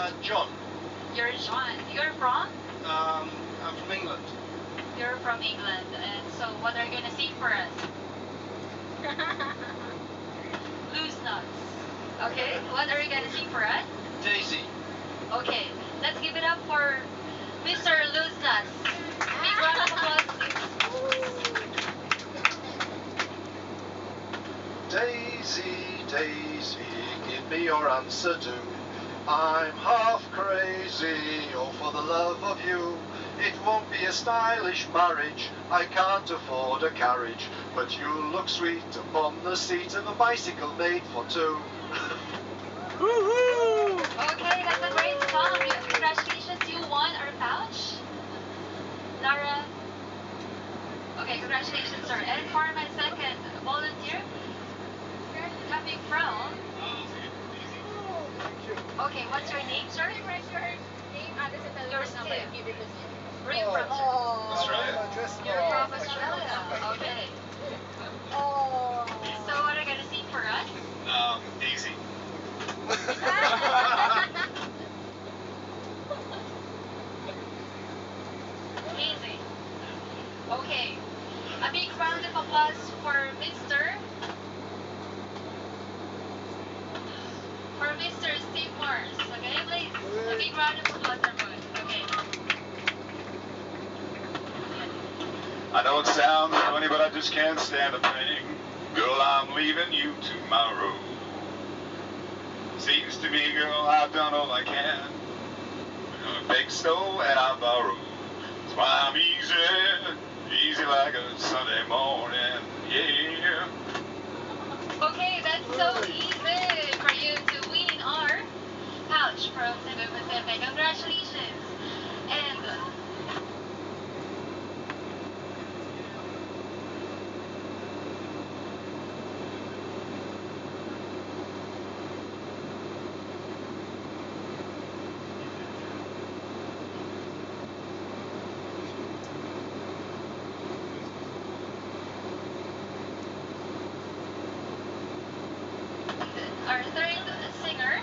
John. You're John. You're from? I'm from England. You're from England. And so what are you going to sing for us? Loose nuts. Okay. What are you going to sing for us? Daisy. Okay. Let's give it up for Mr. Loose Nuts. Big round of applause, please. Daisy, Daisy, give me your answer do. I'm half crazy, oh for the love of you. It won't be a stylish marriage, I can't afford a carriage, but you'll look sweet upon the seat of a bicycle made for two. Woohoo! Okay, that's a great song. Congratulations, you won our pouch. Lara. Okay, congratulations, sir. And for my second volunteer, coming from... Okay, what's your name, sir? Your Steve. Where are you from, sir? Australia. You're from Australia. Okay. So what are you going to sing for us? Easy. Easy. Okay. A big round of applause for Mr. Steve Morse. Okay, please. A big round of applause, everyone. Okay. I know it sounds funny, but I just can't stand a thing. Girl, I'm leaving you tomorrow. Seems to me, girl, I've done all I can. Big stove and I borrow. That's why I'm easy, easy like a Sunday morning, yeah. Okay, that's so easy for you to win our pouch from Cebu Pacific. Congratulations. And our third singer.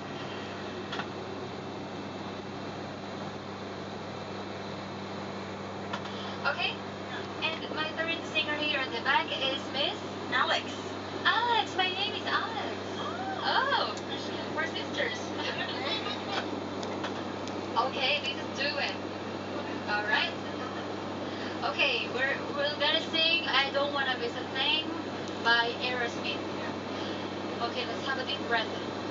Okay, and my third singer here at the back is Miss Alex. Alex, my name is Alex. Oh, we're sisters. Okay, this is doing. All right. Okay, we're gonna sing "I Don't Wanna Miss a Thing" by Aerosmith. Okay, let's have a deep breath.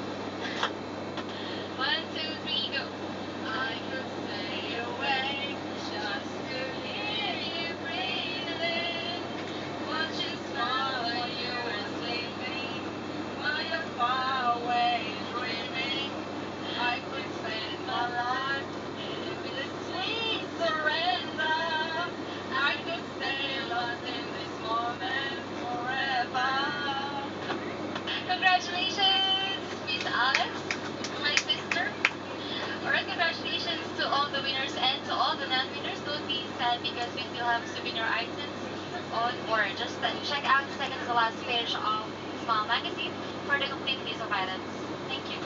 1, 2, 3, go. I could stay awake just to hear you breathing. Watch you smile when you were sleeping. While you're far away dreaming, I could spend my life with a sweet surrender. I could stay lost in this moment forever. Congratulations, Miss Alex, my sister. Alright, congratulations to all the winners and to all the non-winners. Don't be sad because we still have souvenir items on board. Just check out the second to last page of Smile Magazine for the complete list of items. Thank you.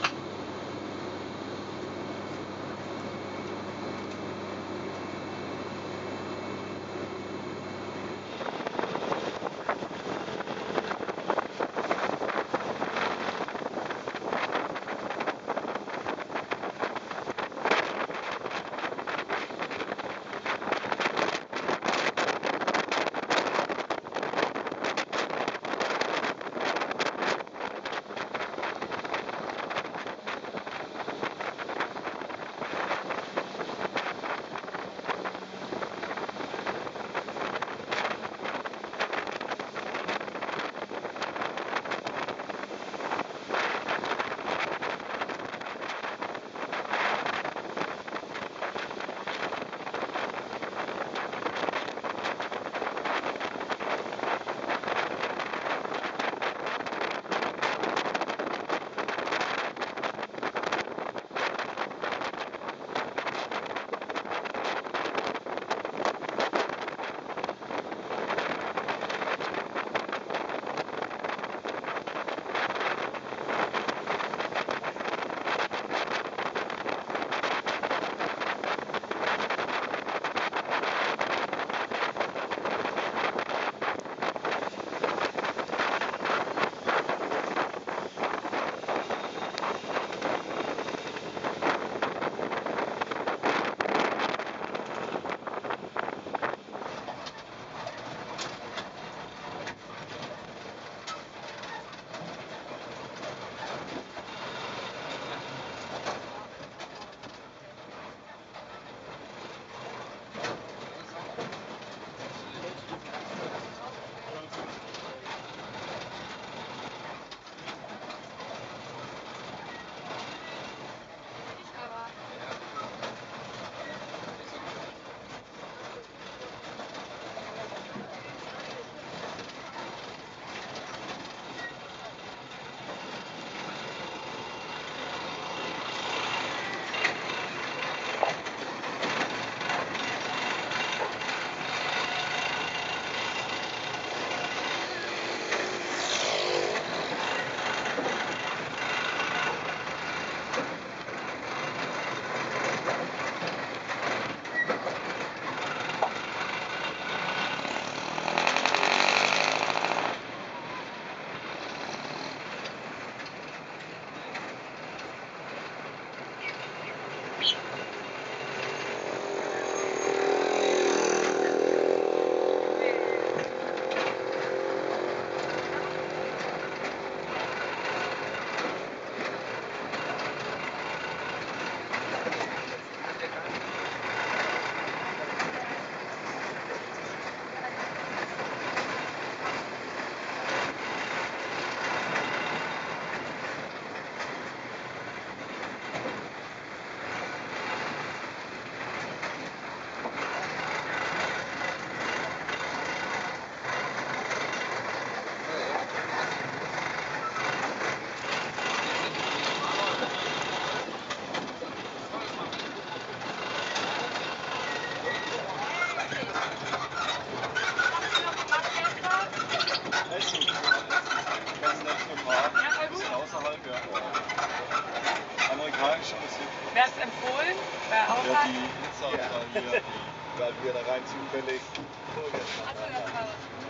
empfohlen? Wer auch Ja, hat? die Hitzeauswahl hier, weil wir da rein zufällig vorgestern Achso, waren. das war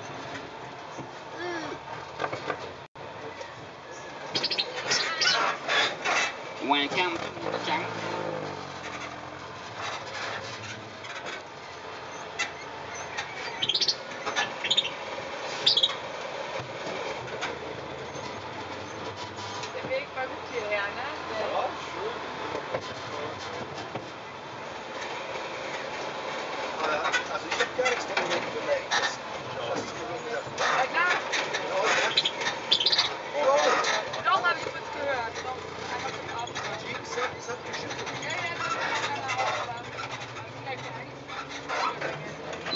was. Welcome to Junk. Der Weg war gut hierher, ne? Ja, schön. Also ich habe gar nichts dagegen gemerkt. Das ist gewundert. Ja, klar. Ja, Doch, habe ich kurz gehört. Doch, einfach zum Aufhören. die sagt geschüttelt. Ja, ja, das ist dann auch. Aber vielleicht eigentlich.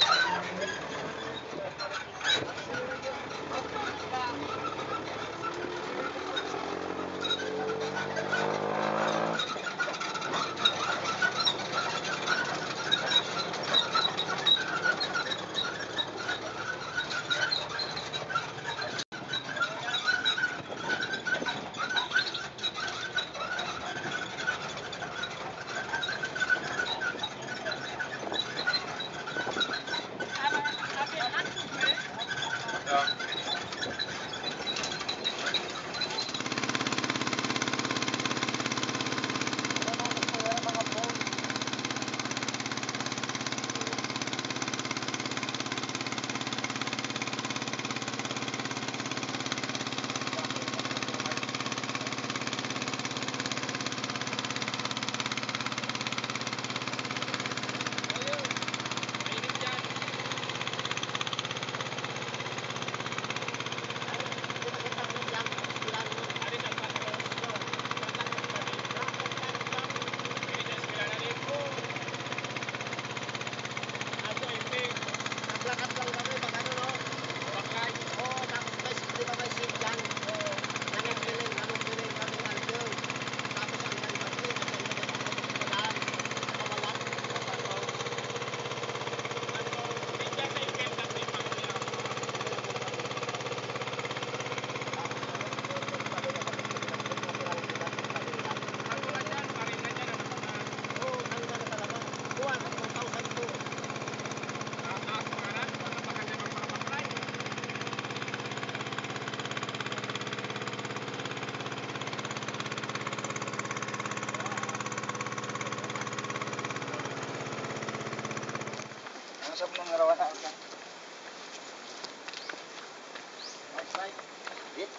Sa mga ngarawan na ka. Outside. Bit.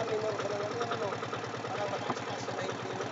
minor ko lang yung ulo. Parang mataas-taas na hindi mo.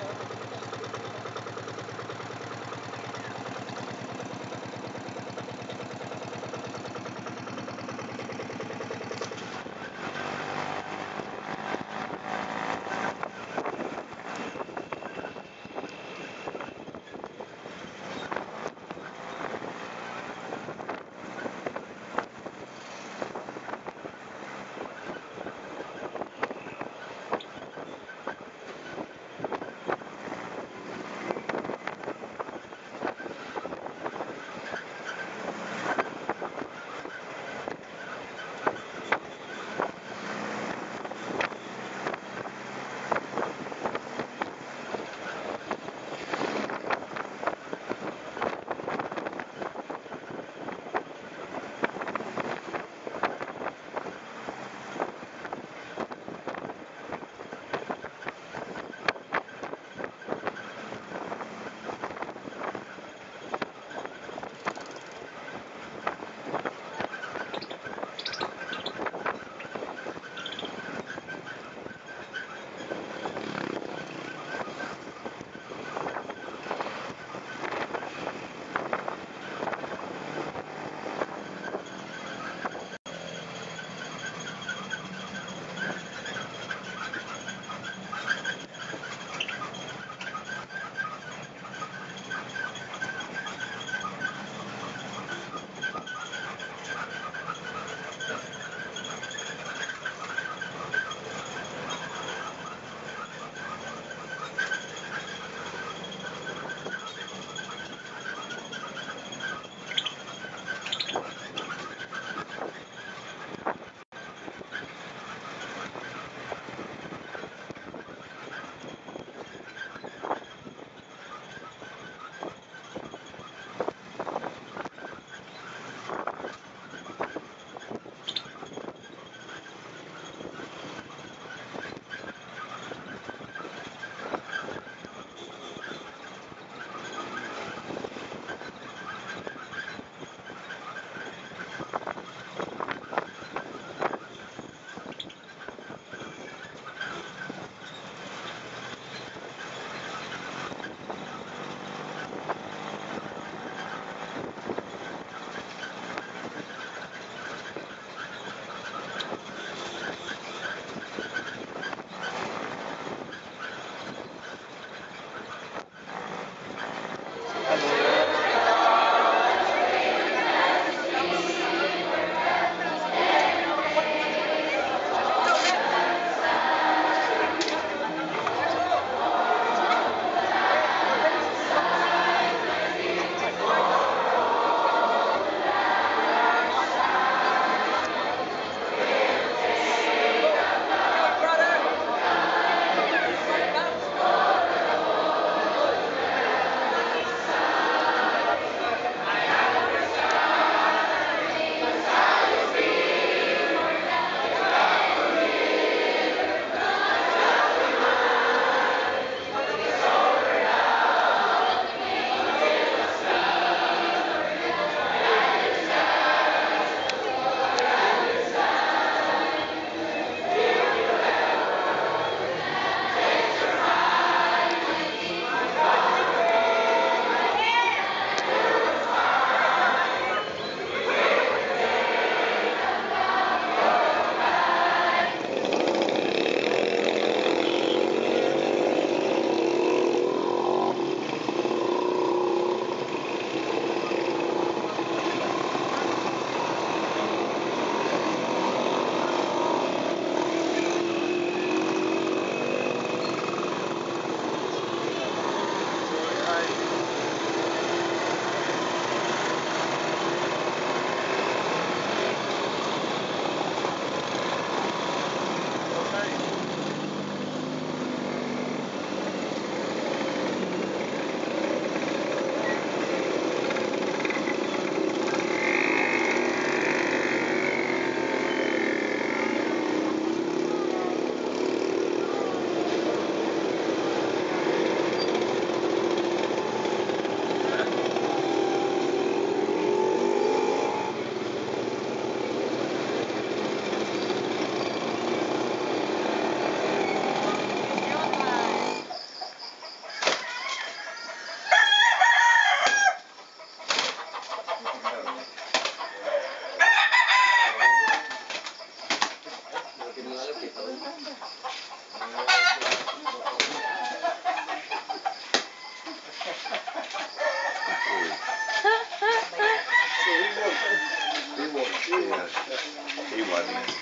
He won.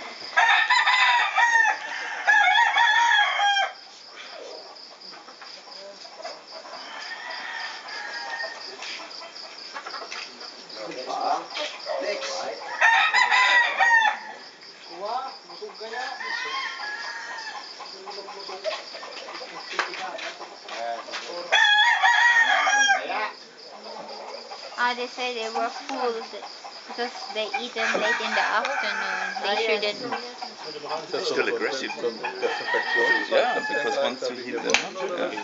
Wah, busog ka niya. They say they were full because they eat them late in the afternoon. They shouldn't. It's still aggressive. Yeah, because once you heat them up,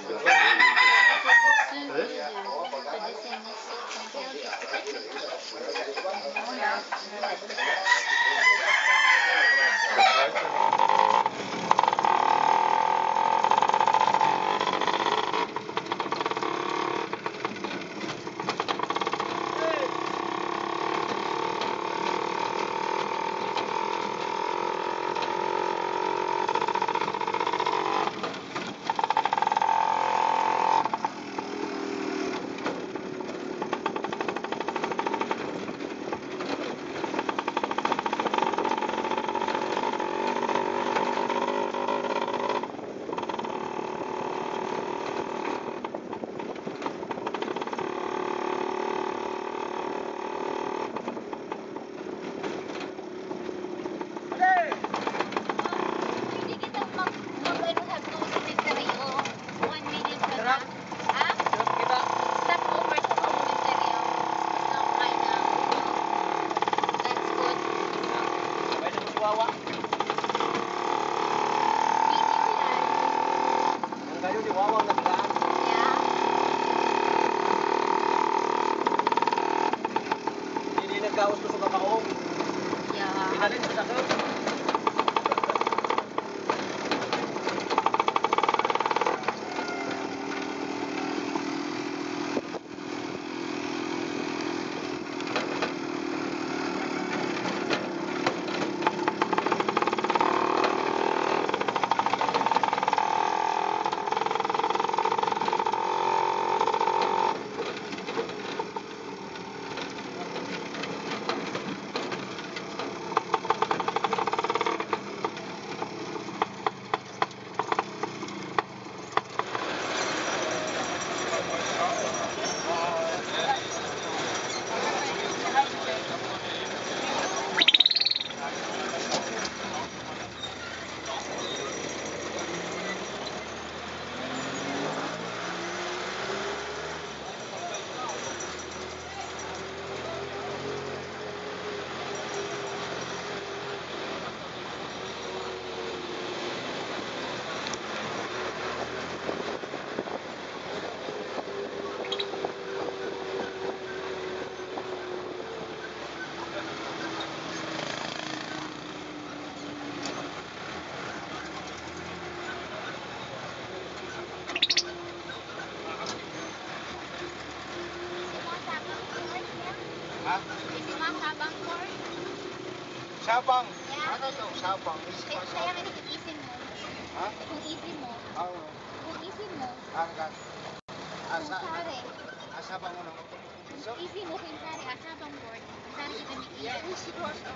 Sabang. Yeah. Ano to? Sabang. Kaya nga nag-isin mo. Ha? Kung isin mo. Oo. Kung isin mo. Hanggang. Kung sari. Asabang mo. Kung isin mo kung sari. Asabang board. Sari kita ni Ya, Ian. isi ko asa.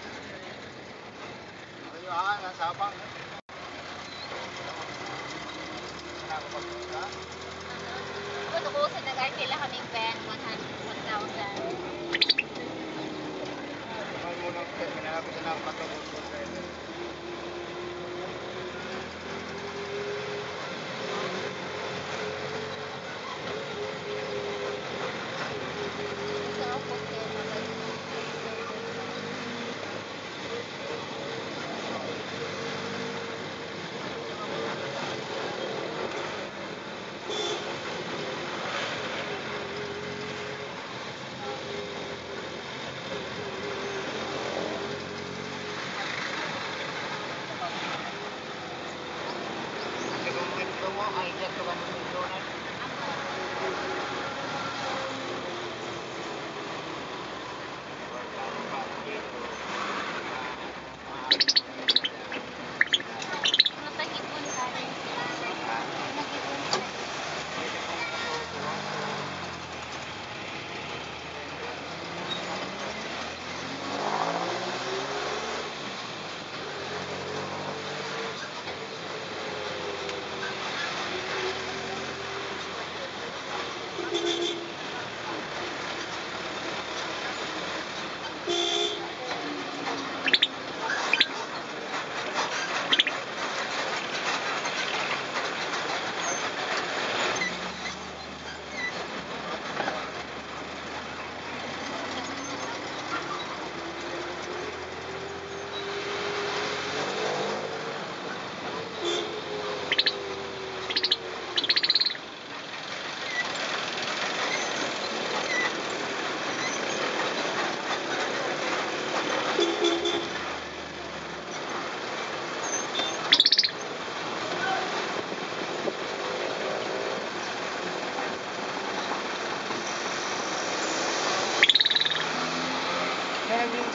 Ayo ang sabang. Sana ko pagpunta. Kung tubusin na guys, sila kaming pen 1,000. Mo nang pinalapit na ang patubos ko sa iyo. Gusto ko po sila.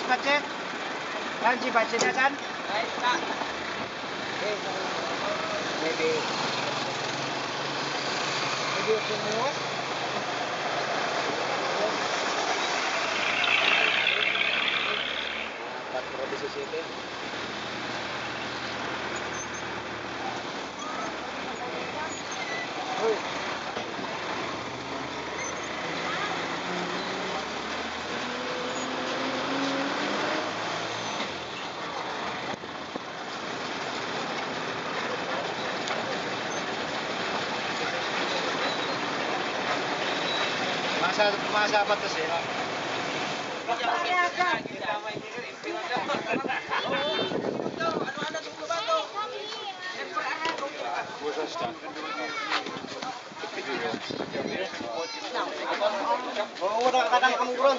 budget? Lanji budgetnya kan? Baik, Kak. Maybe semua. Empat produksi situ. Masa apa tuh sih? Oh, udah kadang kamu turun.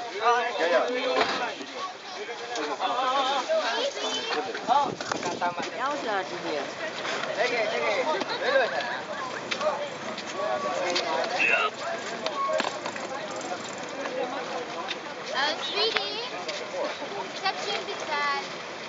Oh, kata mak. Ya sudah dia. Sweetie, reception is that.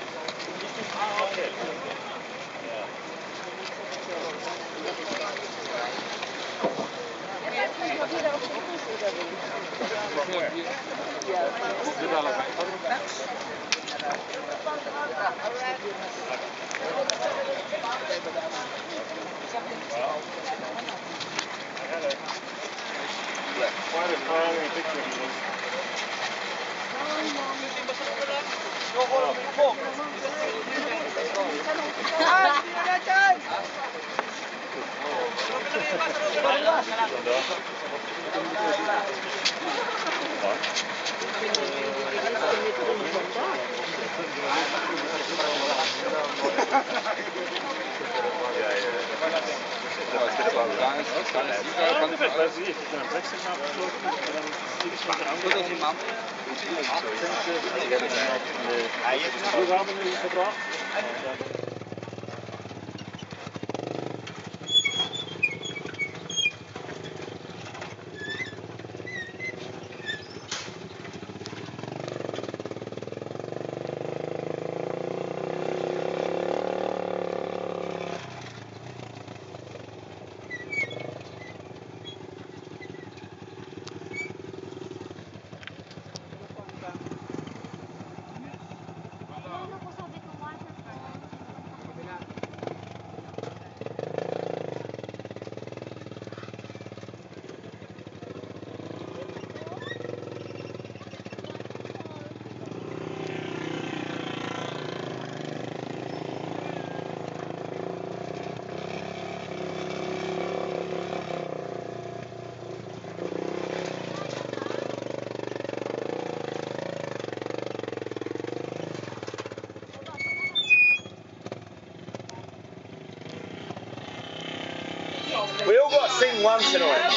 We all got to sing one tonight.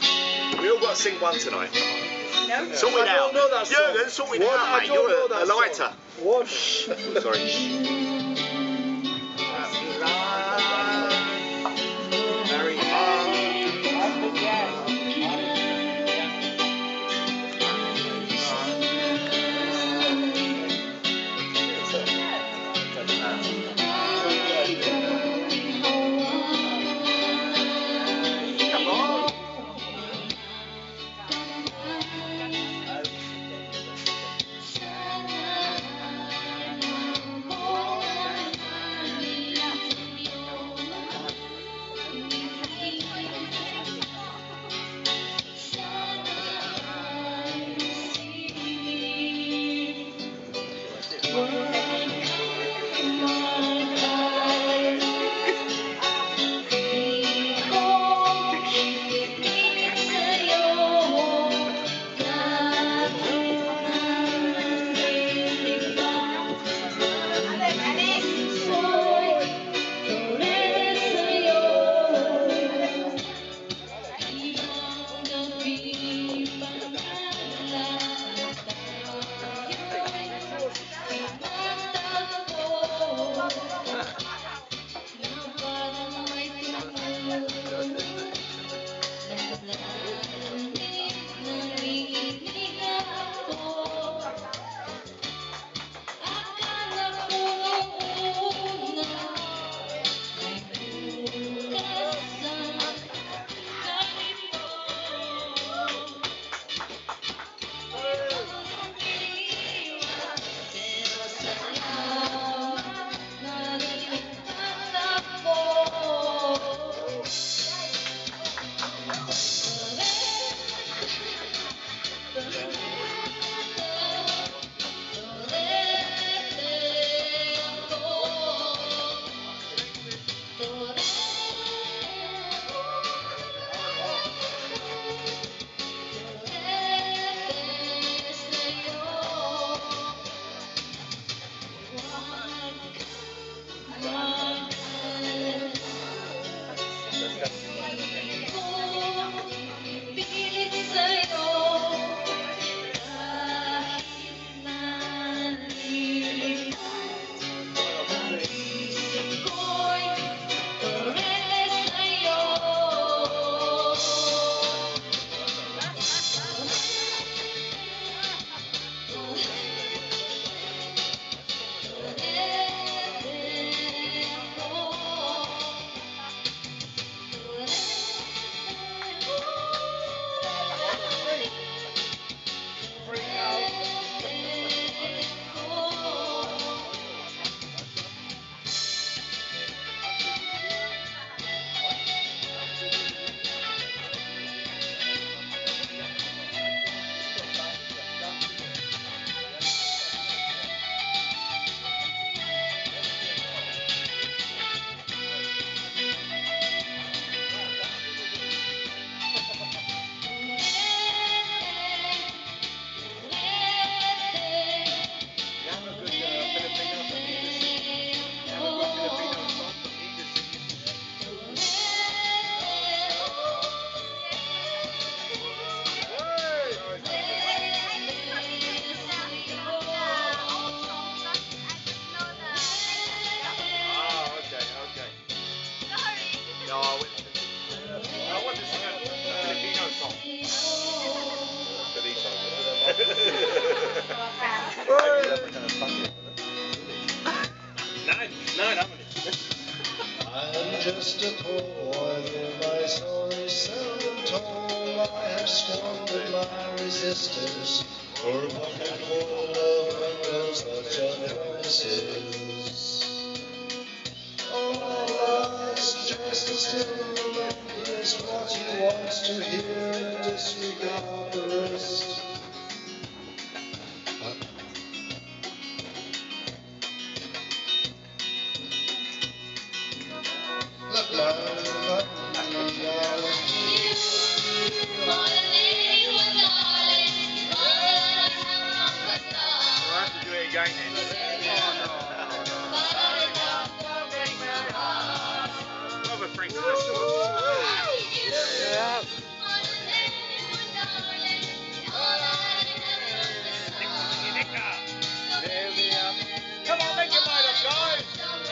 We all got to sing one tonight. No. Sort it out. know that song. Jürgen, sort it What? out, I mate. don't You're know a that song. lighter. What? Sorry. Very hard. Oh, Nein, nein, haben wir nicht. I'm just a poor boy, though my story's seldom told. I have squandered my resistance for a pocket full of windows such are promises. All I suggest is still remember is what he wants to hear and disregard the rest. Look, man, We'll have to do it again then. Love a Frank Sinatra. Come on, make your mind up, guys.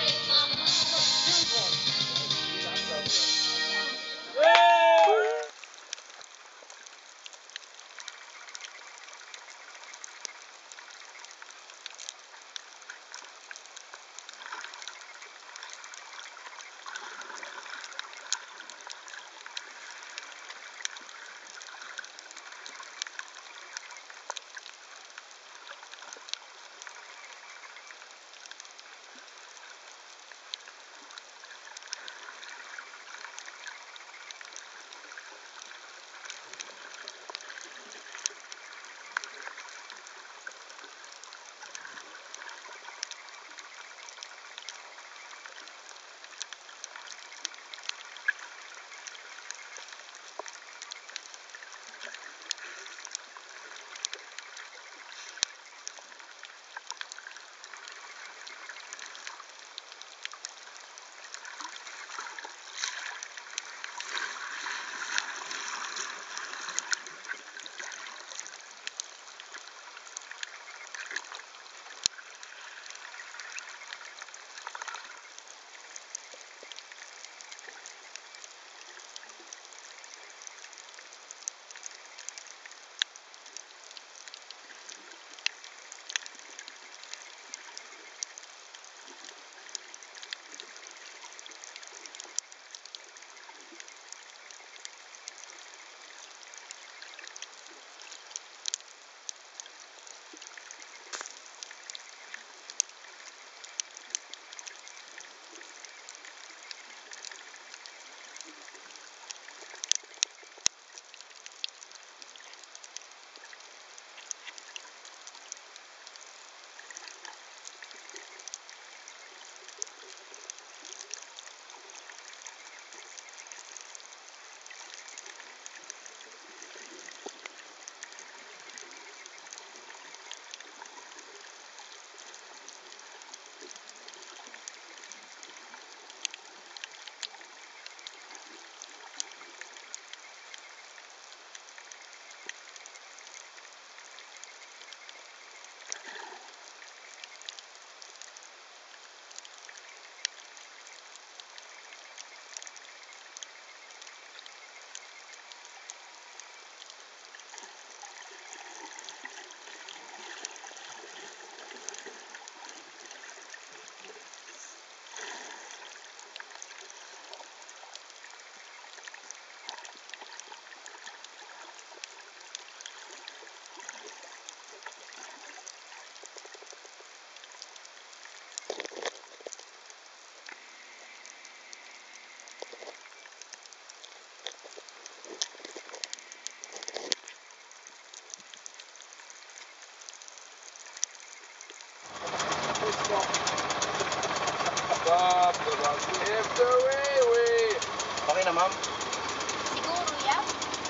Okay na, ma'am? Siguro, yeah?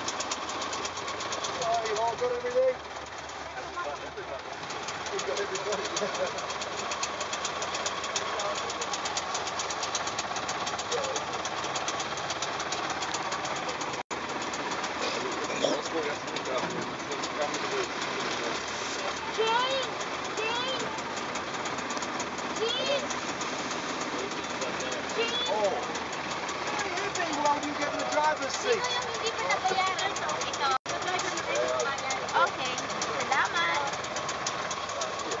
You all got everything? You got everything? Oh! What are you doing while you get in the driver's seat? Hindi pa nabayaran to. Ito. Okay. Salamat.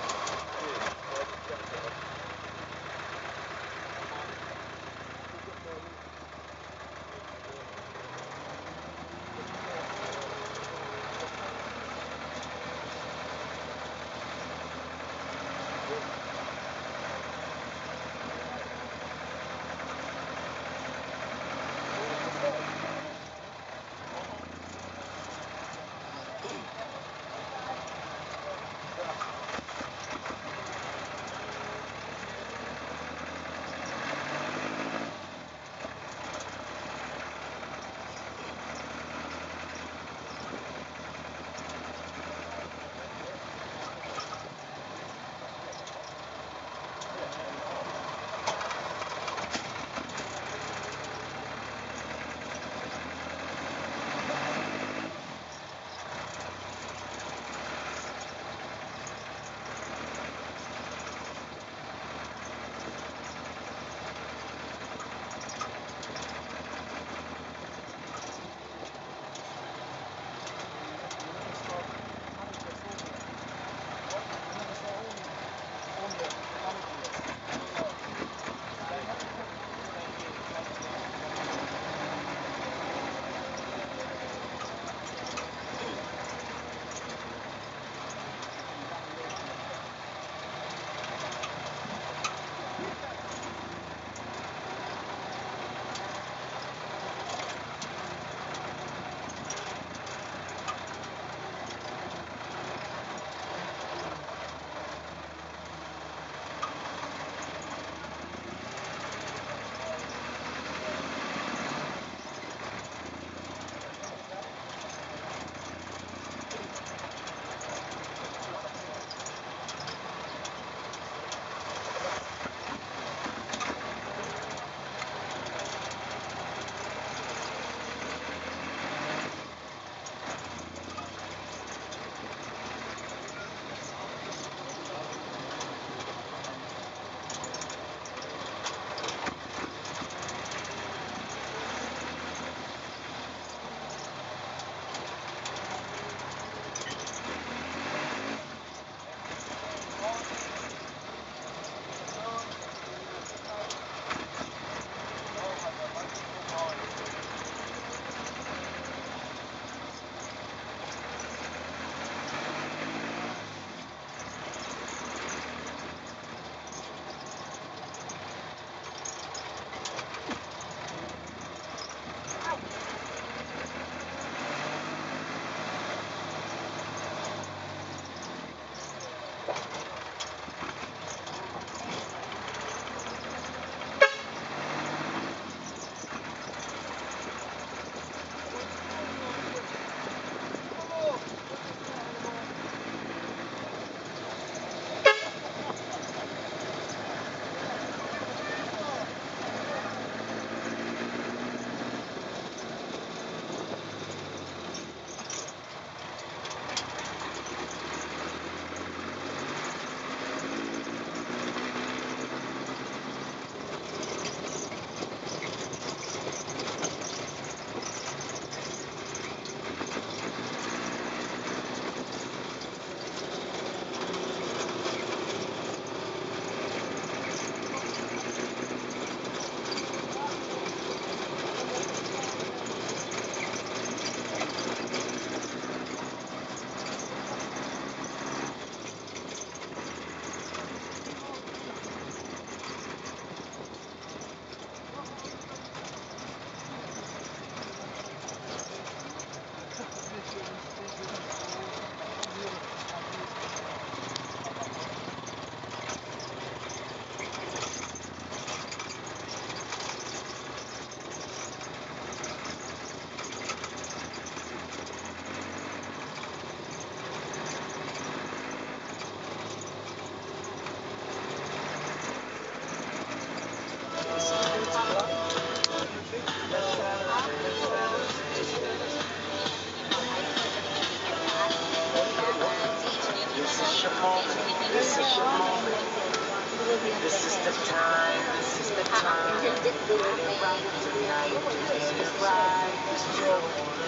This is the time, this is the time. Get it right tonight. This is right. This is your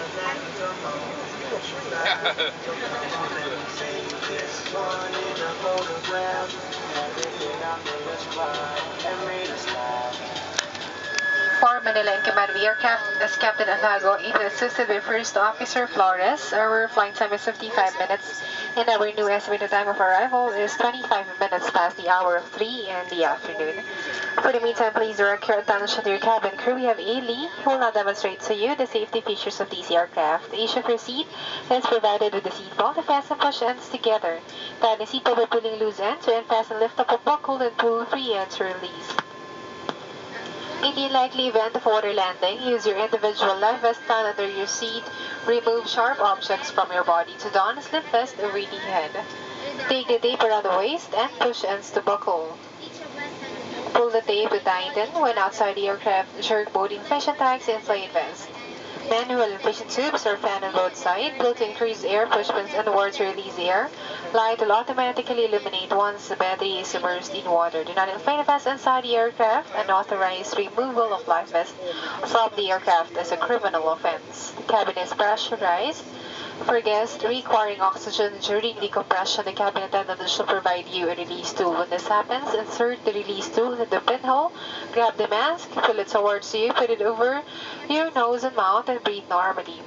one in a photograph. Everything I'm gonna try and made us laugh. For Manila in command of the aircraft is Captain Alago, even assisted by First Officer Flores. Our flight time is 55 minutes, and our new estimated time of arrival is 25 minutes past the hour of 3 in the afternoon. For the meantime, please direct your attention to your cabin crew. We have Ailey, who will now demonstrate to you the safety features of these aircraft. Each of your seat is provided with a seat belt to fasten push ends together. Tie the seat belt by pulling loose ends to unfasten, lift up a buckle, and pull 3 ends to release. In the unlikely event of water landing, use your individual life vest found under your seat. Remove sharp objects from your body to don a slip vest over the head. Take the tape around the waist and push ends to buckle. Pull the tape to tighten. When outside the aircraft, jerk both inflation tags and inflate vest. Manual inflation tubes are fan on both sides, built to increase air push pins and wire to release air. Light will automatically illuminate once the battery is immersed in water. Do not inflate a vest inside the aircraft. Unauthorized removal of life vest from the aircraft is a criminal offense. The cabin is pressurized. For guests requiring oxygen during decompression, the cabin attendant shall provide you a release tool. When this happens, insert the release tool in the pinhole, grab the mask, pull it towards you, put it over your nose and mouth, and breathe normally.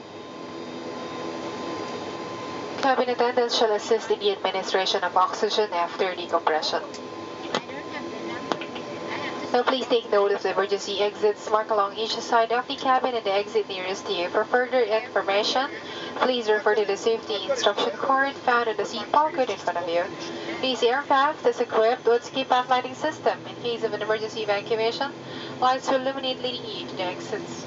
Cabin attendants shall assist in the administration of oxygen after decompression. Now please take note of the emergency exits marked along each side of the cabin and the exit nearest to you. For further information, please refer to the safety instruction card found in the seat pocket in front of you. This aircraft is equipped with skip path lighting system. In case of an emergency evacuation, lights will illuminate leading to the exits.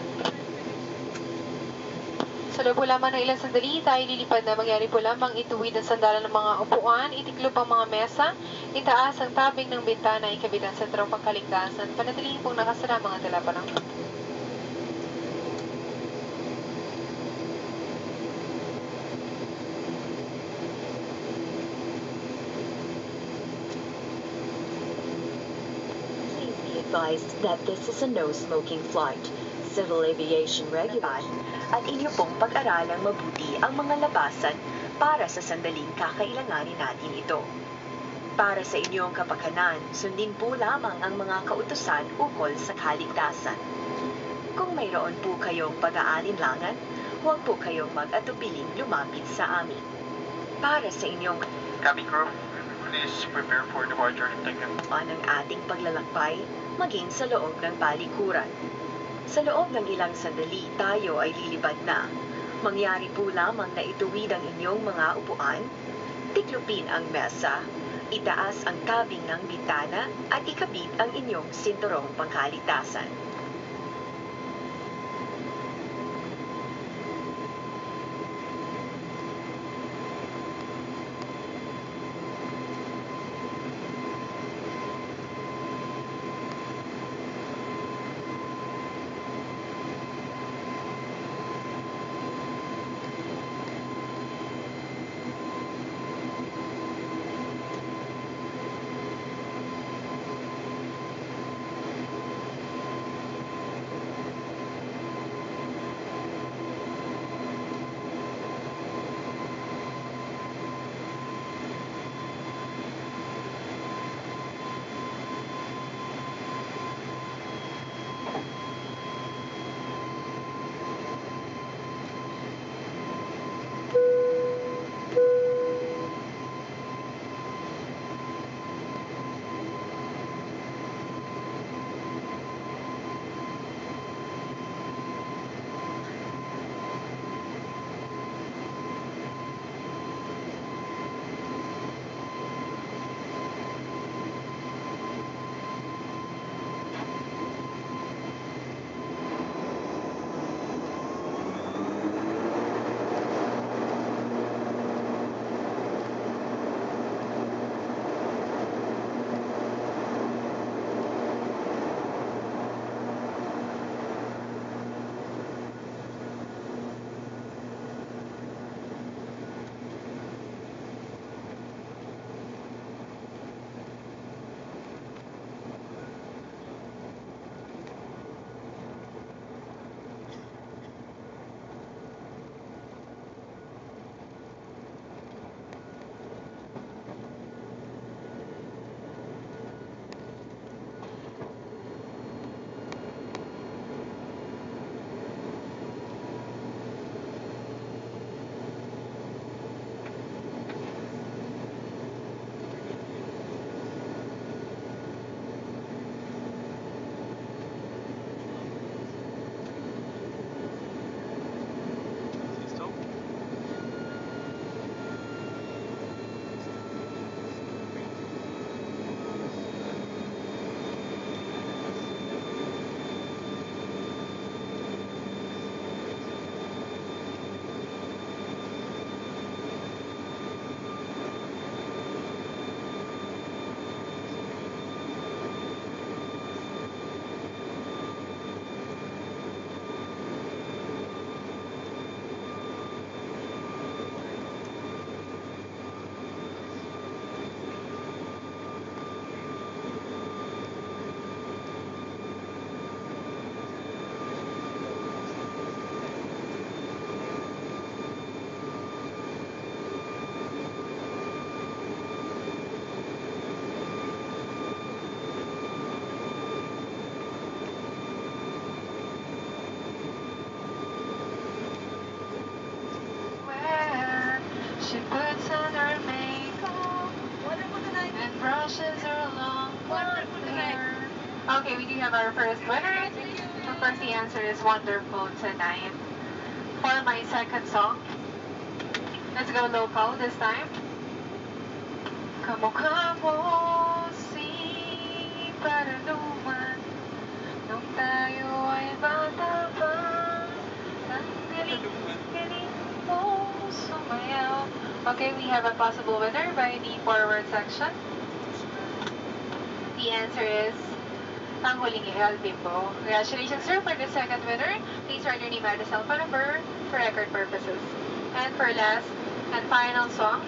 Sa loob po lamang ng ilang sandali, tayo lilipad na mangyari po lamang ituwid ang sandalan ng mga upuan, itiklob ang mga mesa, itaas ang tabing ng bintana, ikabit ang sentrong pangkaligtasan, panatilihin pong nakasara mga telepono. Please be advised that this is a no-smoking flight. Civil aviation regulation at inyo pong pag-aralang mabuti ang mga labasan para sa sandaling kakailanganin natin ito. Para sa inyong kapakanan, sundin po lamang ang mga kautusan ukol sa kaligtasan. Kung mayroon po kayong pag-aalinlangan, huwag po kayong mag-atubiling lumapit sa amin. Para sa inyong Cabin crew, please prepare for departure. Thank you. ang ating paglalakbay, maging sa loob ng balikuran. Sa loob ng ilang sandali, tayo ay lilibad na. Mangyari po lamang na ituwid ang inyong mga upuan, tiklupin ang mesa, itaas ang tabing ng bintana at ikabit ang inyong sinturong pangkaligtasan. She puts on her makeup and brushes her long blonde hair. Okay, we do have our first winner. Of course, the answer is Wonderful Tonight. For my second song, let's go local this time. Kamukha mo si Paranuman nung tayo ay bata pa. Ang galing mo sumayaw. Okay, we have a possible winner by the forward section. The answer is Ang Huling El Bimbo. Congratulations, sir, for the second winner. Please write your name and cell phone number for record purposes. And for last and final song,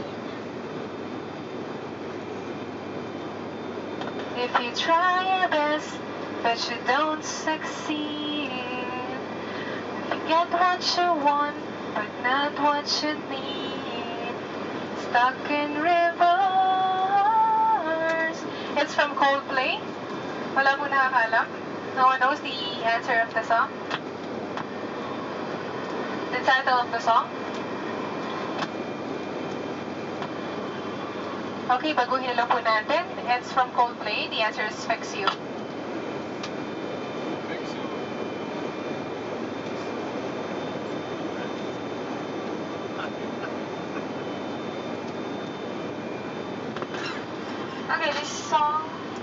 if you try your best, but you don't succeed, you get what you want, but not what you need. Stuck in reverse. It's from Coldplay. Wala po nakakalam. No one knows the answer of the song. The title of the song. Okay, baguhin lang po natin. It's from Coldplay. The answer is Fix You. Okay, this song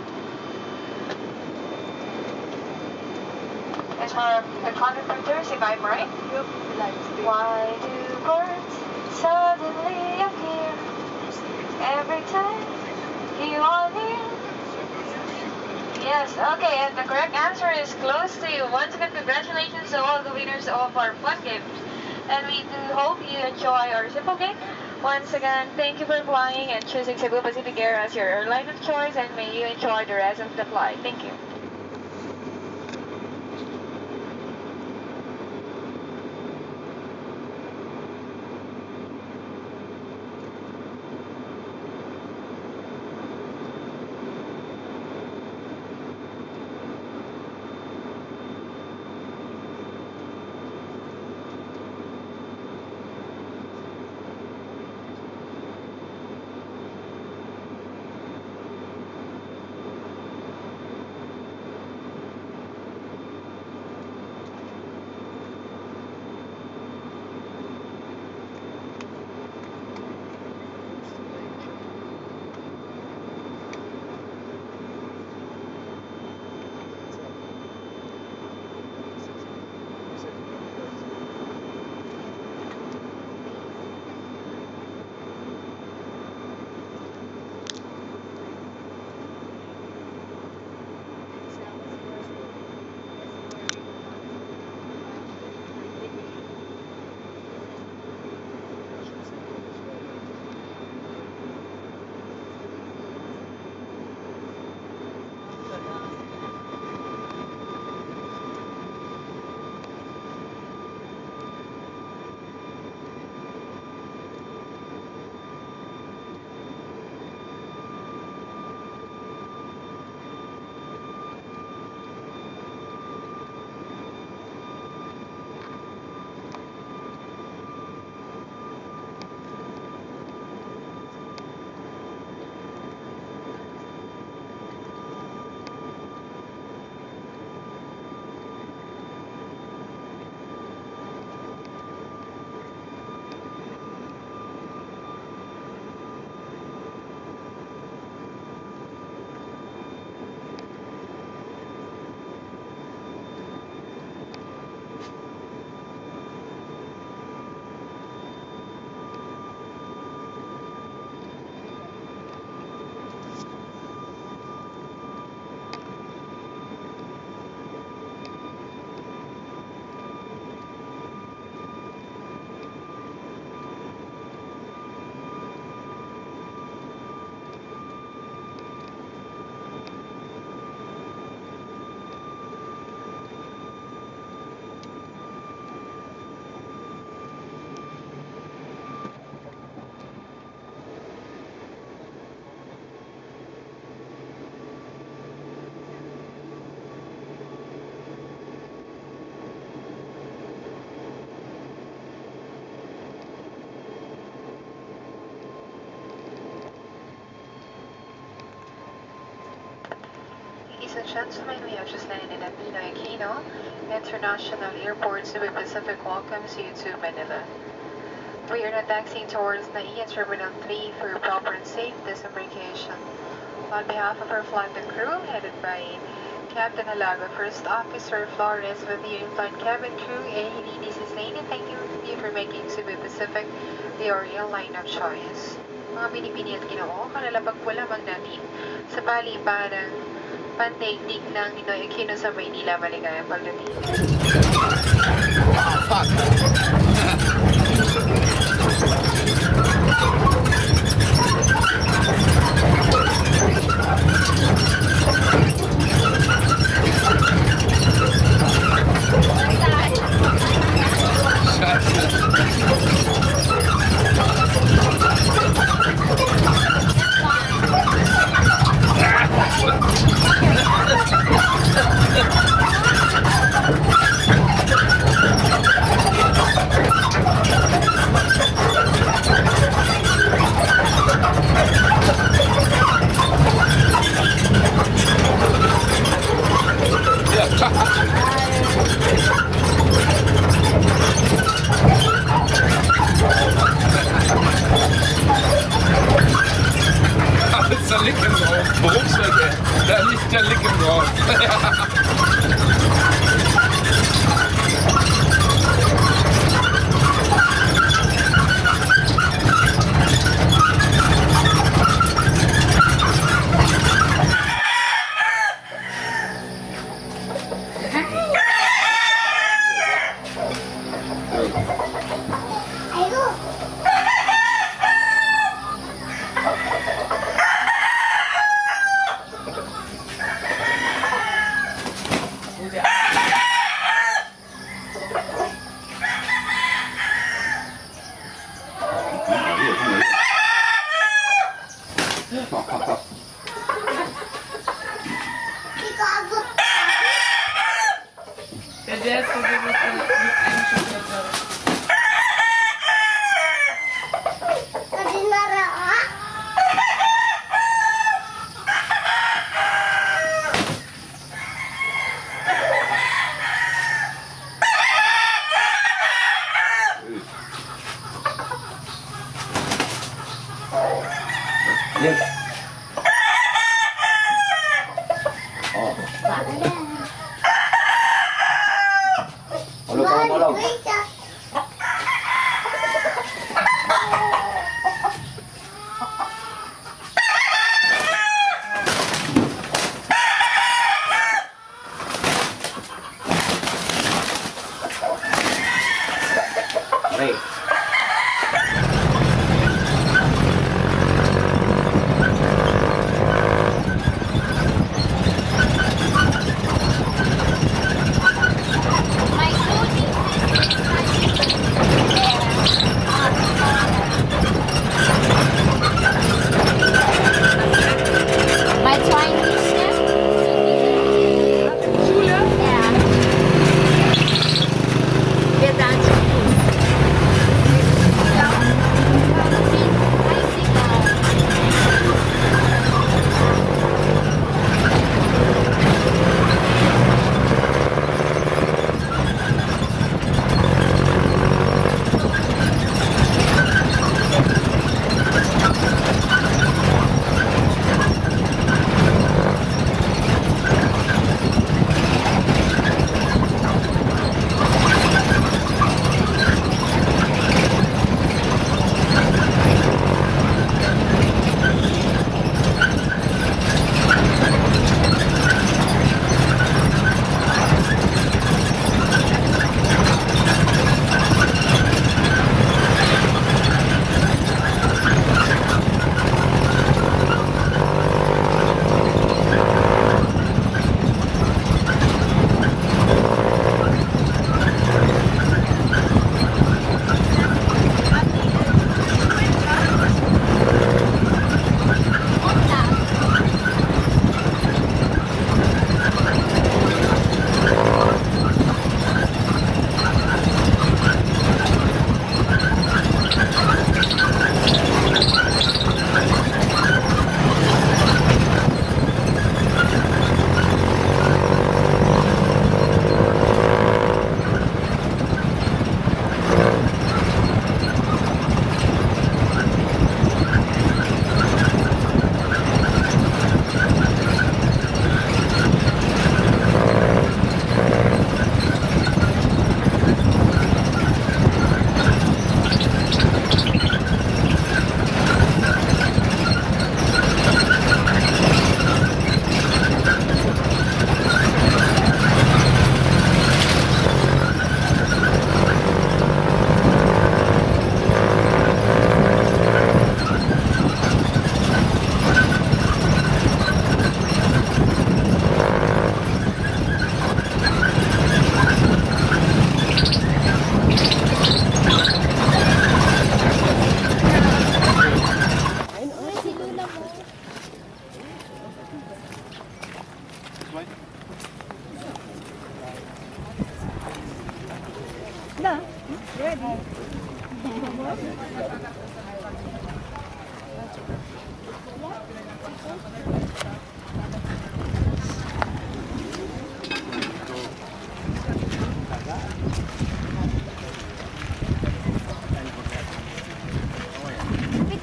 is from the Conductors, if I'm right. Why do birds suddenly appear every time you are near? Yes, okay, and the correct answer is close to you. Once again, congratulations to all the winners of our fun games. And we do hope you enjoy our simple game. Once again, thank you for flying and choosing Cebu Pacific Air as your airline of choice, and may you enjoy the rest of the flight. Thank you. gentlemen, we have just landed at Ninoy Aquino International Airport, Cebu Pacific welcomes you to Manila. We are now taxiing towards NAIA Terminal 3 for your proper and safe disembarkation. On behalf of our flight and crew, headed by Captain Halago, First Officer Flores with the in-flight cabin crew, this is Lane, and thank you for making Cebu Pacific your airline of choice. Mga binibini at Ginoo, kalalapag po lamang natin sa paliparang pandaigdig ng Ninoy Aquino sa Maynila. Maligayang pagdating. Da liegt ihm drauf. Berufswege. Da liegt der Lick im drauf.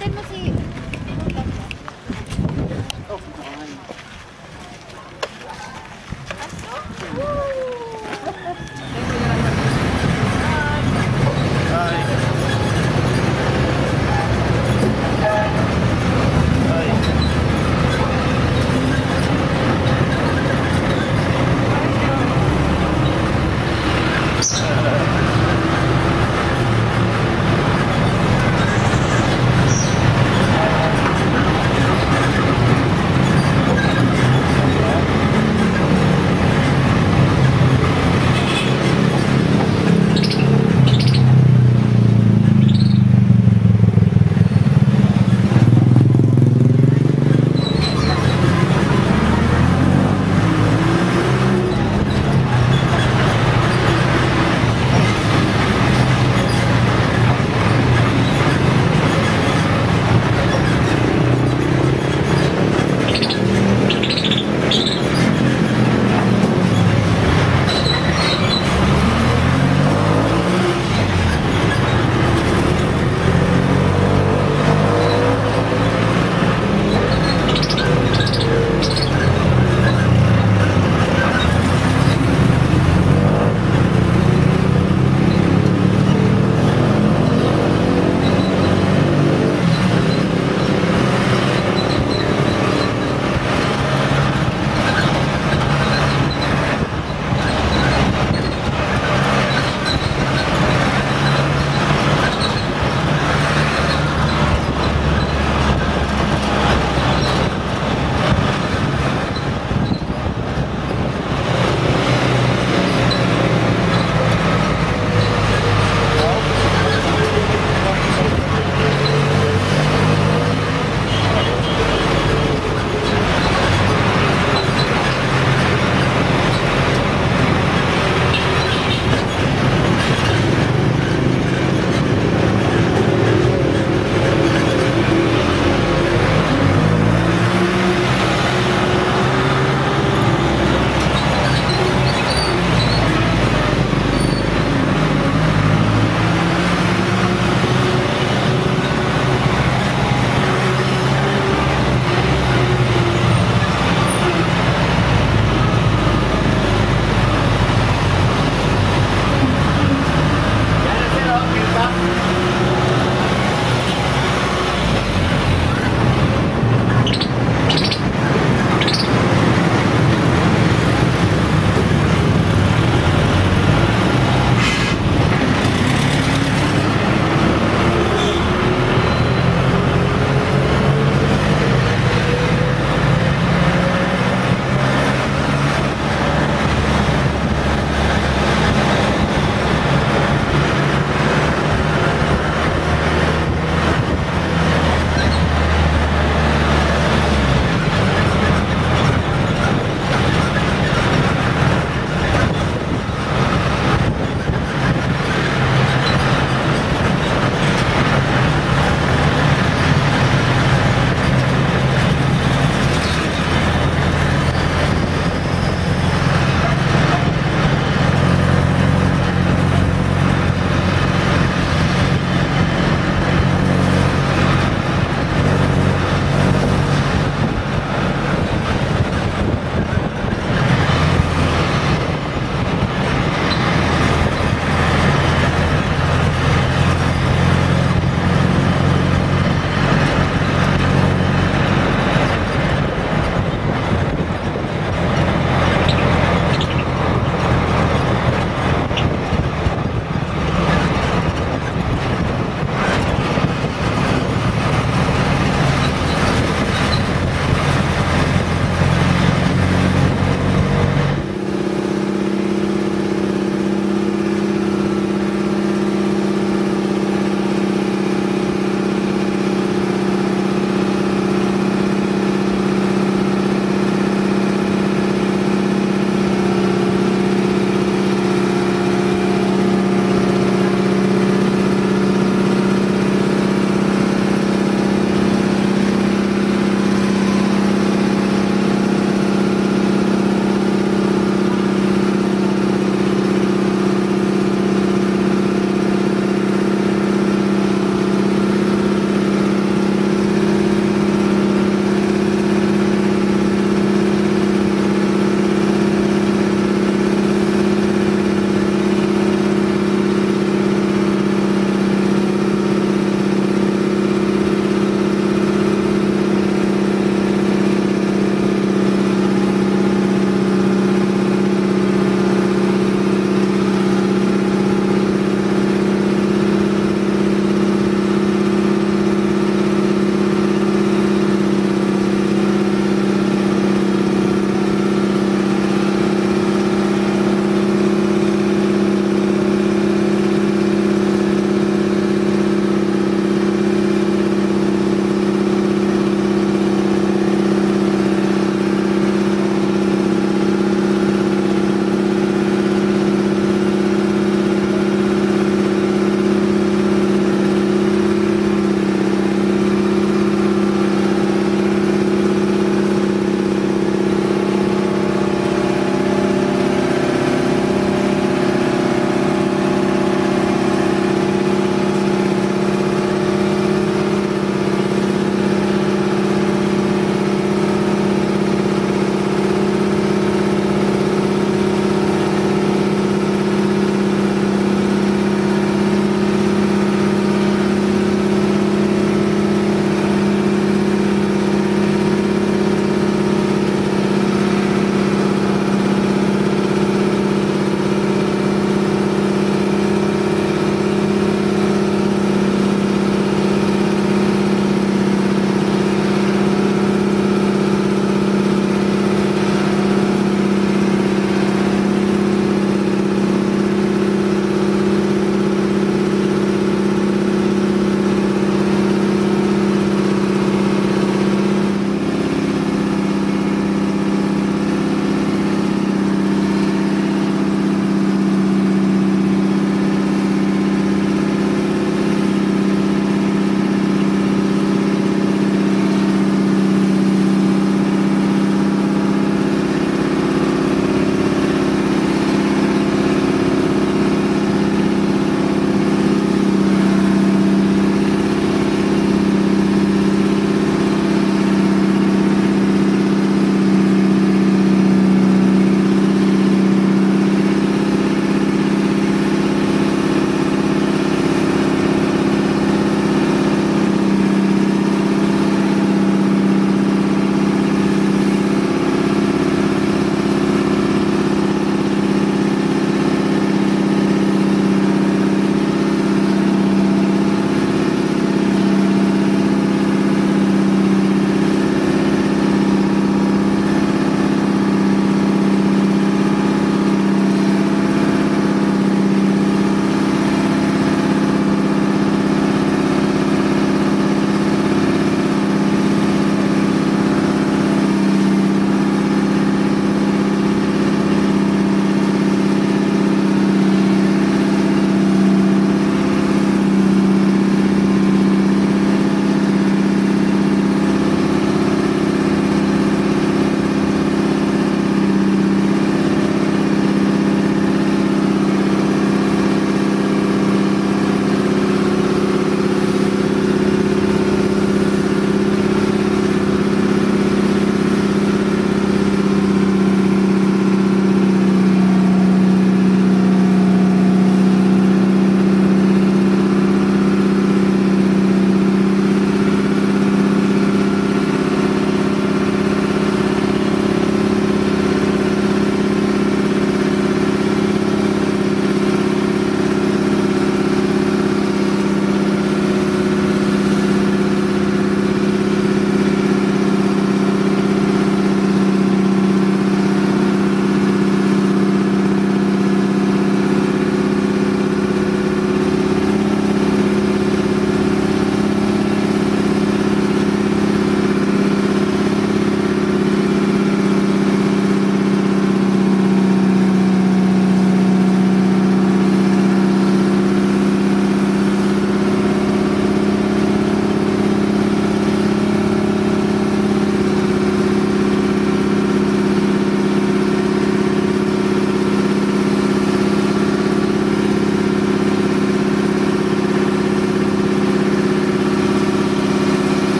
Lapitan mo si...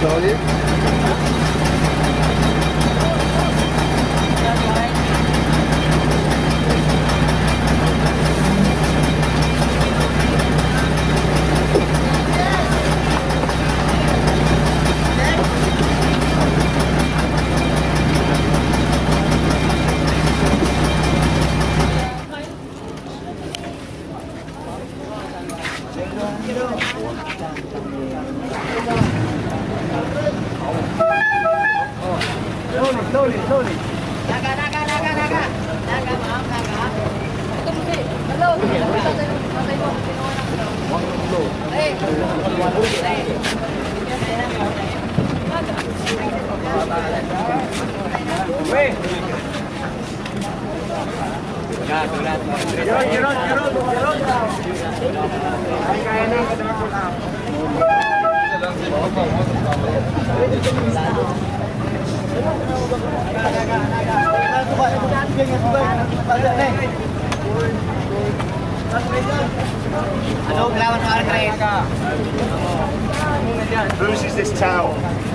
Whose is this towel?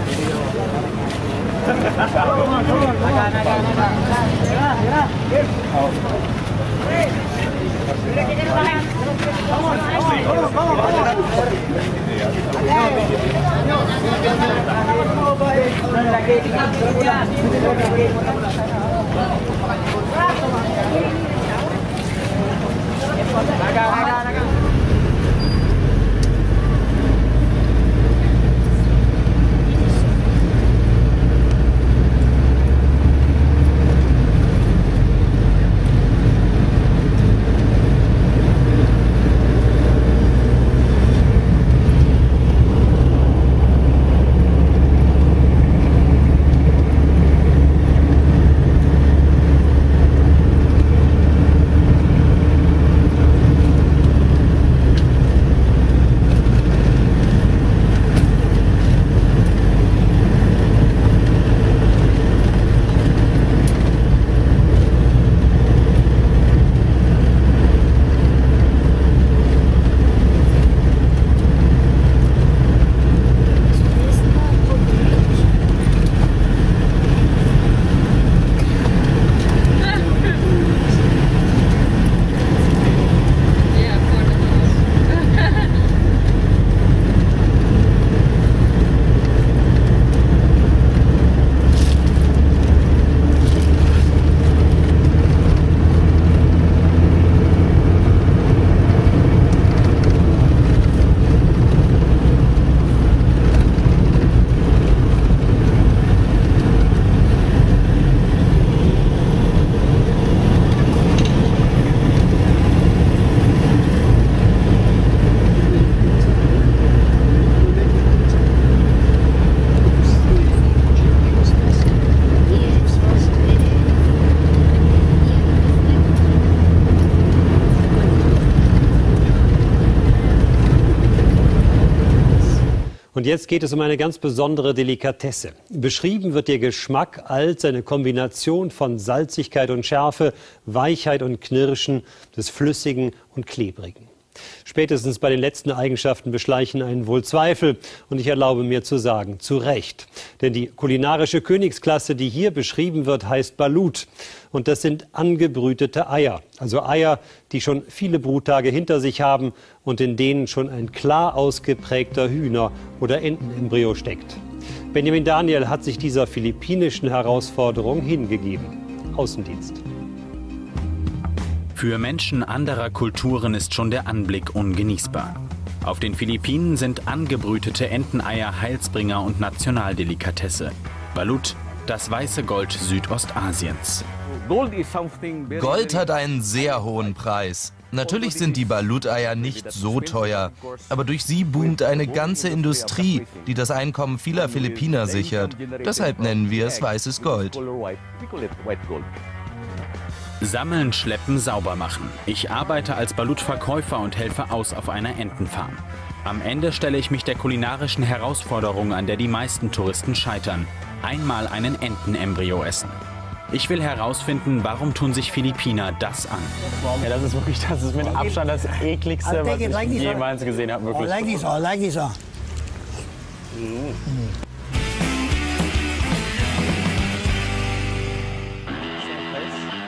Und jetzt geht es um eine ganz besondere Delikatesse. Beschrieben wird ihr Geschmack als eine Kombination von Salzigkeit und Schärfe, Weichheit und Knirschen, des Flüssigen und Klebrigen. Spätestens bei den letzten Eigenschaften beschleichen einen wohl Zweifel. Und ich erlaube mir zu sagen, zu Recht. Denn die kulinarische Königsklasse, die hier beschrieben wird, heißt Balut. Und das sind angebrütete Eier. Also Eier, die schon viele Bruttage hinter sich haben und in denen schon ein klar ausgeprägter Hühner- oder Entenembryo steckt. Benjamin Daniel hat sich dieser philippinischen Herausforderung hingegeben. Außendienst. Für Menschen anderer Kulturen ist schon der Anblick ungenießbar. Auf den Philippinen sind angebrütete Enteneier Heilsbringer und Nationaldelikatesse. Balut, das weiße Gold Südostasiens. Gold hat einen sehr hohen Preis. Natürlich sind die Balut-Eier nicht so teuer, aber durch sie boomt eine ganze Industrie, die das Einkommen vieler Philippiner sichert. Deshalb nennen wir es weißes Gold. Sammeln, schleppen, sauber machen. Ich arbeite als Balut-Verkäufer und helfe aus auf einer Entenfarm. Am Ende stelle ich mich der kulinarischen Herausforderung, an der die meisten Touristen scheitern. Einmal einen Entenembryo essen. Ich will herausfinden, warum tun sich Philippiner das an. Ja, das ist mit Abstand das ekligste, was ich jemals gesehen habe. Wirklich.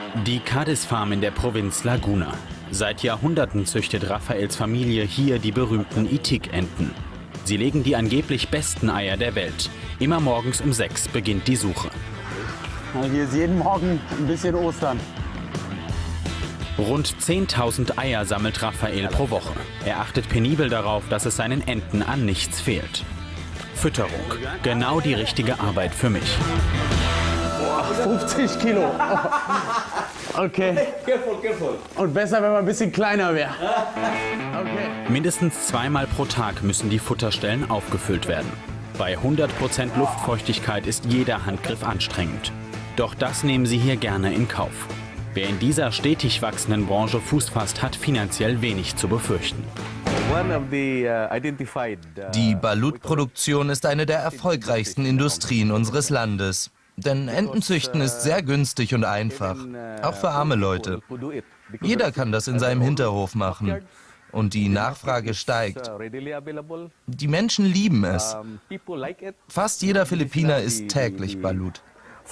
Die Cadiz Farm in der Provinz Laguna. Seit Jahrhunderten züchtet Raphaels Familie hier die berühmten Itik-Enten. Sie legen die angeblich besten Eier der Welt. Immer morgens um 6 beginnt die Suche. Hier ist jeden Morgen ein bisschen Ostern. Rund 10.000 Eier sammelt Raphael pro Woche. Er achtet penibel darauf, dass es seinen Enten an nichts fehlt. Fütterung. Genau die richtige Arbeit für mich. Boah, 50 Kilo. Okay. Und besser, wenn man ein bisschen kleiner wäre. Okay. Mindestens 2-mal pro Tag müssen die Futterstellen aufgefüllt werden. Bei 100% Luftfeuchtigkeit ist jeder Handgriff anstrengend. Doch das nehmen sie hier gerne in Kauf. Wer in dieser stetig wachsenden Branche Fuß fasst, hat finanziell wenig zu befürchten. Die Balutproduktion ist eine der erfolgreichsten Industrien unseres Landes. Denn Entenzüchten ist sehr günstig und einfach, auch für arme Leute. Jeder kann das in seinem Hinterhof machen. Und die Nachfrage steigt. Die Menschen lieben es. Fast jeder Philippiner isst täglich Balut.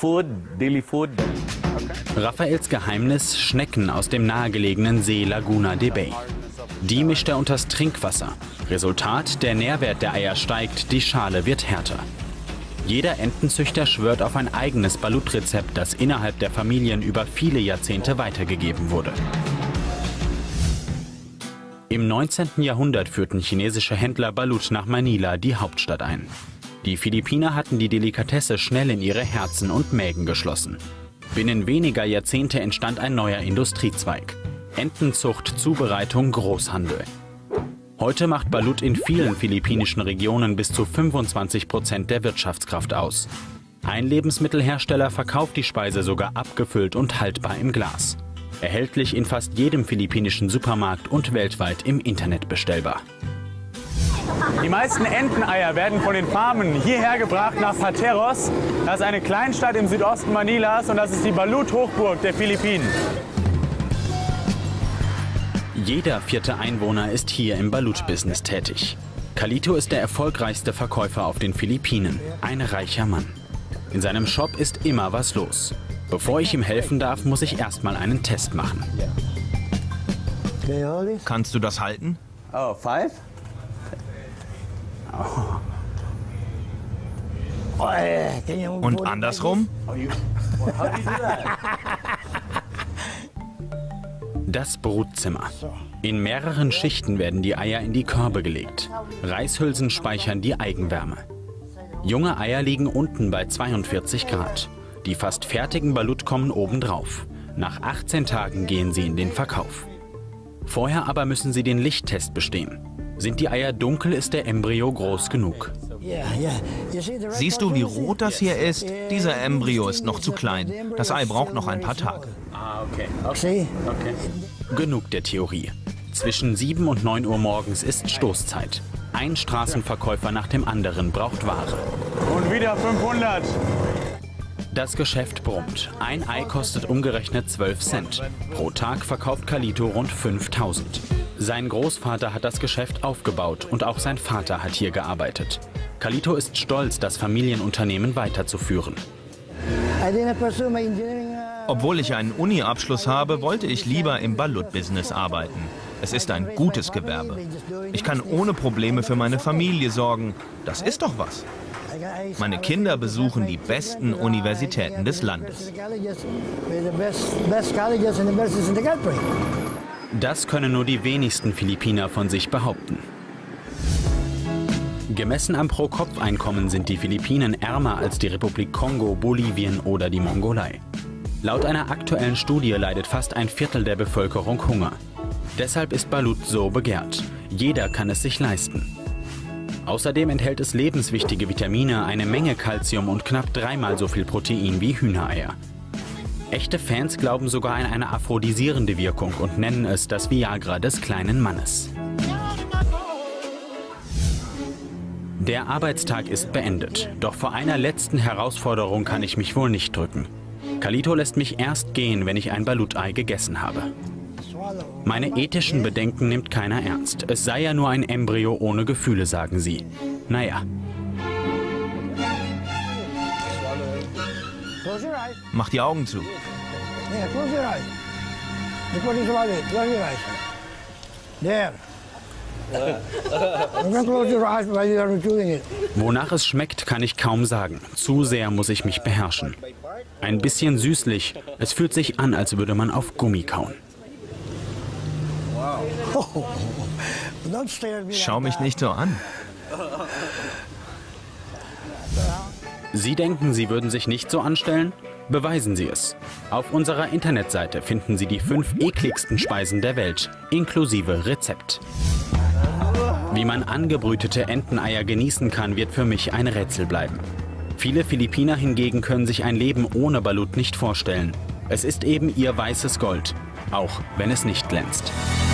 Raphaels Geheimnis: Schnecken aus dem nahegelegenen See Laguna de Bay. Die mischt er unters Trinkwasser. Resultat: der Nährwert der Eier steigt, die Schale wird härter. Jeder Entenzüchter schwört auf ein eigenes Balut-Rezept, das innerhalb der Familien über viele Jahrzehnte weitergegeben wurde. Im 19. Jahrhundert führten chinesische Händler Balut nach Manila, die Hauptstadt, ein. Die Philippiner hatten die Delikatesse schnell in ihre Herzen und Mägen geschlossen. Binnen weniger Jahrzehnte entstand ein neuer Industriezweig. Entenzucht, Zubereitung, Großhandel. Heute macht Balut in vielen philippinischen Regionen bis zu 25% der Wirtschaftskraft aus. Ein Lebensmittelhersteller verkauft die Speise sogar abgefüllt und haltbar im Glas. Erhältlich in fast jedem philippinischen Supermarkt und weltweit im Internet bestellbar. Die meisten Enteneier werden von den Farmen hierher gebracht nach Pateros. Das ist eine Kleinstadt im Südosten Manilas und das ist die Balut-Hochburg der Philippinen. Jeder 4. Einwohner ist hier im Balut-Business tätig. Carlito ist der erfolgreichste Verkäufer auf den Philippinen, ein reicher Mann. In seinem Shop ist immer was los. Bevor ich ihm helfen darf, muss ich erstmal einen Test machen. Kannst du das halten? Oh, 5? Und andersrum? Das Brutzimmer. In mehreren Schichten werden die Eier in die Körbe gelegt. Reishülsen speichern die Eigenwärme. Junge Eier liegen unten bei 42 Grad. Die fast fertigen Balut kommen obendrauf. Nach 18 Tagen gehen sie in den Verkauf. Vorher aber müssen sie den Lichttest bestehen. Sind die Eier dunkel, ist der Embryo groß genug. Siehst du, wie rot das hier ist? Dieser Embryo ist noch zu klein. Das Ei braucht noch ein paar Tage. Okay. Genug der Theorie. Zwischen 7 und 9 Uhr morgens ist Stoßzeit. Ein Straßenverkäufer nach dem anderen braucht Ware. Und wieder 500. Das Geschäft brummt. Ein Ei kostet umgerechnet 12 Cent. Pro Tag verkauft Carlito rund 5.000. Sein Großvater hat das Geschäft aufgebaut und auch sein Vater hat hier gearbeitet. Carlito ist stolz, das Familienunternehmen weiterzuführen. Obwohl ich einen Uni-Abschluss habe, wollte ich lieber im Balut-Business arbeiten. Es ist ein gutes Gewerbe. Ich kann ohne Probleme für meine Familie sorgen. Das ist doch was. Meine Kinder besuchen die besten Universitäten des Landes. Das können nur die wenigsten Philippiner von sich behaupten. Gemessen am Pro-Kopf-Einkommen sind die Philippinen ärmer als die Republik Kongo, Bolivien oder die Mongolei. Laut einer aktuellen Studie leidet fast ein Viertel der Bevölkerung Hunger. Deshalb ist Balut so begehrt. Jeder kann es sich leisten. Außerdem enthält es lebenswichtige Vitamine, eine Menge Calcium und knapp 3-mal so viel Protein wie Hühnereier. Echte Fans glauben sogar an eine aphrodisierende Wirkung und nennen es das Viagra des kleinen Mannes. Der Arbeitstag ist beendet, doch vor einer letzten Herausforderung kann ich mich wohl nicht drücken. Carlito lässt mich erst gehen, wenn ich ein Balut-Ei gegessen habe. Meine ethischen Bedenken nimmt keiner ernst. Es sei ja nur ein Embryo ohne Gefühle, sagen sie. Naja. Mach die Augen zu. Yeah, close your eyes. Because it's about it. Close your eyes. There. You can close your eyes while you are doing it. Wonach es schmeckt, kann ich kaum sagen. Zu sehr muss ich mich beherrschen. Ein bisschen süßlich. Es fühlt sich an, als würde man auf Gummi kauen. Schau mich nicht so an. Sie denken, Sie würden sich nicht so anstellen? Beweisen Sie es. Auf unserer Internetseite finden Sie die 5 ekligsten Speisen der Welt, inklusive Rezept. Wie man angebrütete Enteneier genießen kann, wird für mich ein Rätsel bleiben. Viele Philippiner hingegen können sich ein Leben ohne Balut nicht vorstellen. Es ist eben ihr weißes Gold, auch wenn es nicht glänzt.